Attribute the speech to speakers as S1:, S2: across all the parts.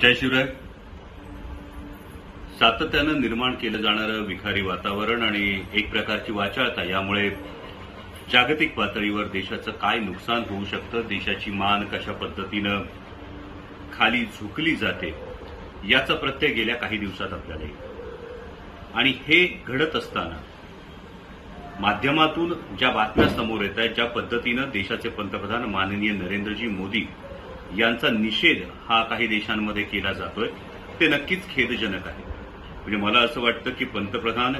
S1: जय शिवराय. सातत्यानं निर्माण केलं जाणारं विखारी वातावरण आणि एक प्रकारची वाचाळता यामुळे जागतिक पातळीवर देशाचं काय नुकसान होऊ शकतं, देशाची मान कशा पद्धतीनं खाली झुकली जाते याचा प्रत्यय गेल्या काही दिवसात आपल्याला येईल. आणि हे घडत असताना माध्यमातून ज्या बातम्या समोर येत आहेत, ज्या पद्धतीनं देशाचे पंतप्रधान माननीय नरेंद्रजी मोदी यांचा निषेध हा काही देशांमध्ये केला जातोय, ते नक्कीच खेदजनक आहे. म्हणजे मला असं वाटतं की पंतप्रधान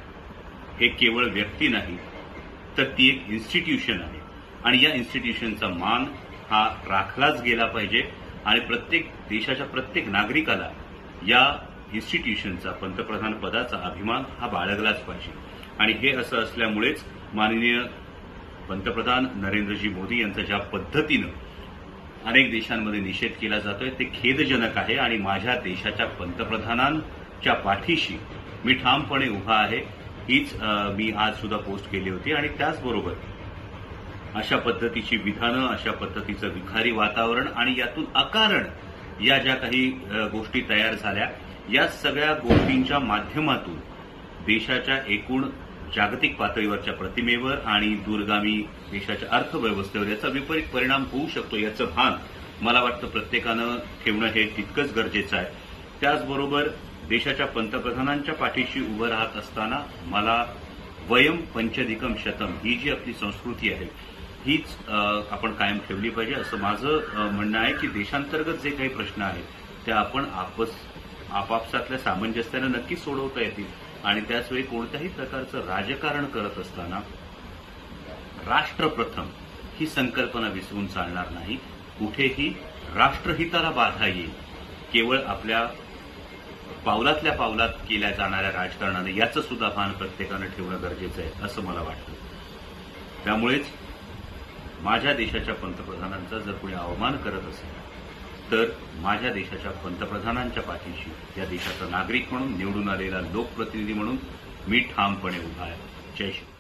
S1: हे केवळ व्यक्ती नाही, तर ती एक इन्स्टिट्यूशन आहे आणि या इन्स्टिट्यूशनचा मान हा राखलाच गेला पाहिजे आणि प्रत्येक देशाच्या प्रत्येक नागरिकाला या इन्स्टिट्यूशनचा, पंतप्रधान पदाचा अभिमान हा बाळगलाच पाहिजे. आणि हे असं असल्यामुळेच माननीय पंतप्रधान नरेंद्रजी मोदी यांचा ज्या पद्धतीनं अनेक देशांमध्ये निषेध केला जातोय ते खेदजनक आहे. आणि माझ्या देशाच्या पंतप्रधानांच्या पाठीशी मी ठामपणे उभा आहे, हीच मी आज सुद्धा पोस्ट केली होती. आणि त्याचबरोबर अशा पद्धतीची विधानं, अशा पद्धतीचं विखारी वातावरण आणि यातून अकारण या ज्या काही गोष्टी तयार झाल्या, या सगळ्या गोष्टींच्या माध्यमातून देशाच्या एकूण जागतिक पातळीवरच्या प्रतिमेवर आणि दूरगामी देशाच्या अर्थव्यवस्थेवर याचा विपरीत परिणाम होऊ शकतो, याचं भान मला वाटतं प्रत्येकानं ठेवणं हे तितकंच गरजेचं आहे. त्याचबरोबर देशाच्या पंतप्रधानांच्या पाठीशी उभं राहत असताना मला वयम पंचधिकम शतम ही जी आपली संस्कृती आहे हीच आपण कायम ठेवली पाहिजे, असं माझं म्हणणं आहे. की देशांतर्गत जे काही प्रश्न आहेत ते आपण आपापसातल्या सामंजस्यानं नक्कीच सोडवता येतील. आणि त्याचवेळी कोणत्याही प्रकारचं राजकारण करत असताना राष्ट्रप्रथम ही संकल्पना विसरून चालणार नाही. कुठेही राष्ट्रहिताला बाधा येईल केवळ आपल्या पावलातल्या पावलात केल्या जाणाऱ्या राजकारणाने, याचं सुद्धा भान प्रत्येकानं ठेवणं गरजेचं आहे असं मला वाटतं. त्यामुळेच माझ्या देशाच्या पंतप्रधानांचा जर कोणी अवमान करत असेल तर माझ्या देशाच्या पंतप्रधानांच्या पाठीशी या देशाचा नागरिक म्हणून, निवडून आलेला लोकप्रतिनिधी म्हणून मी ठामपणे उभा आहे. जय श्री.